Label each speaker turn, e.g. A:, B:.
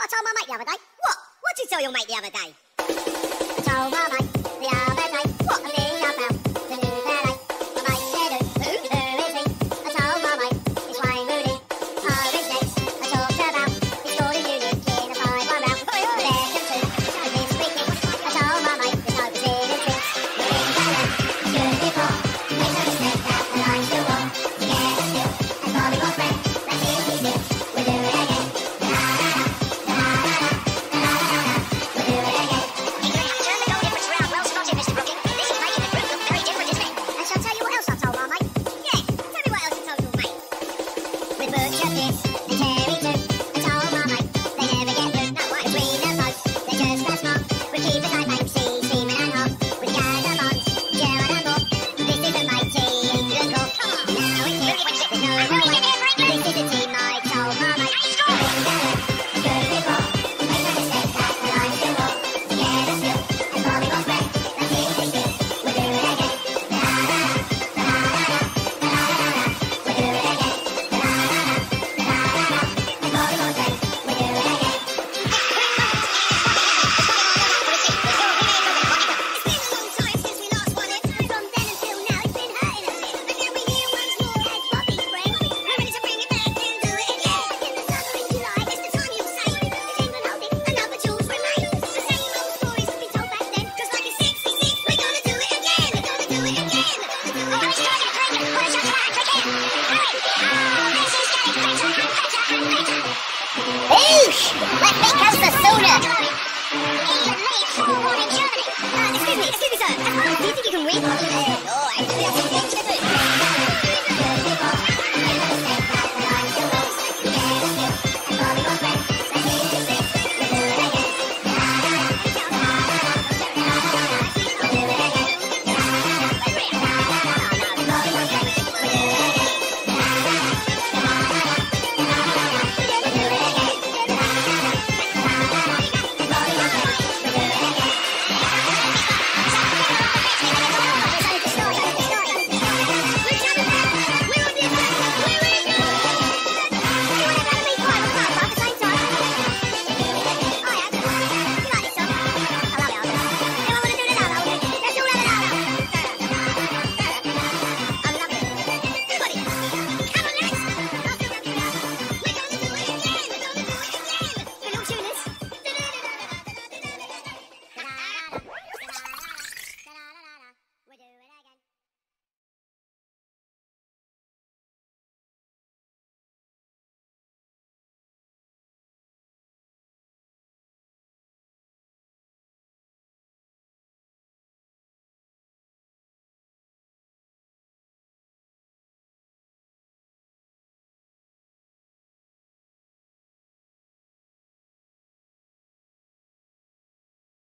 A: I told my mate the other day. What? What did you tell your mate the other day? I told my mate the other day. What? A thing about the new ballet. My mate said who? Who is he? I told my mate it's Wayne Rooney. Oh, his next I talked about. He scored a unique in a 5-1 round. Beckham too. And this weekend I told my mate there's no Brazilian twins. We're in ballet. Good before. Make no mistake that the line's still on. Together still. And volleyball friend. Let's see if we still. We'll do it again. Excuse me, sir. Do you think you can read? Oh, actually,